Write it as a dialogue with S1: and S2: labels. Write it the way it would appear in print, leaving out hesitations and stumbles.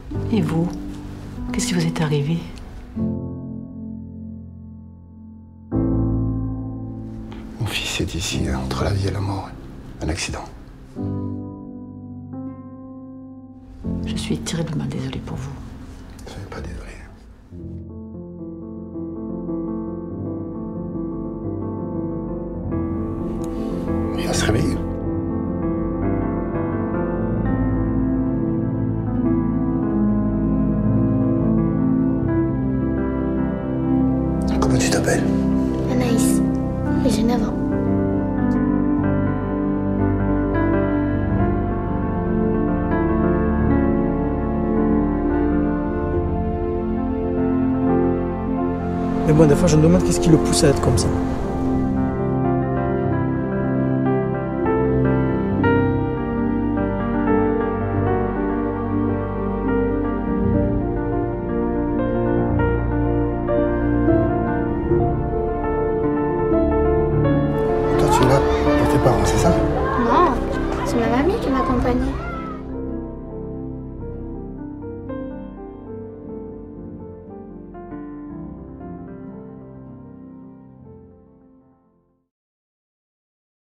S1: Et vous? Qu'est-ce qui vous est arrivé?
S2: Mon fils est ici, entre la vie et la mort. Un accident.
S1: Je suis terriblement désolée pour vous.
S2: Ne soyez pas désolé. Il va se réveiller. Comment tu t'appelles?
S3: Anaïs, et j'ai 9 ans.
S4: Mais bon, des fois, je me demande qu'est-ce qui le pousse à être comme ça.
S2: Toi, tu es là pour tes parents, c'est ça?
S3: Non, c'est ma mamie qui m'accompagnait.